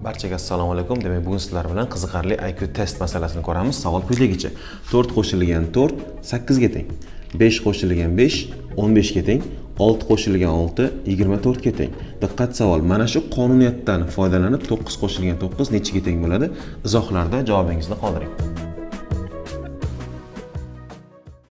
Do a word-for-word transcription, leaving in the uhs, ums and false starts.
Barchaga assalomu alaykum. Demak, bugun sizlar bilan qiziqarli I Q test masalasini ko'ramiz. Savol quyidagicha. to'rt qo'shilgan to'rt sakkiz ga teng. besh qo'shilgan besh o'n besh ga teng. olti qo'shilgan olti yigirma to'rt ga teng. Diqqat savol. Mana shu qonuniyatdan foydalanib to'qqiz qo'shilgan to'qqiz nechiga teng bo'ladi? Izohlarda javobingizni qoldiring.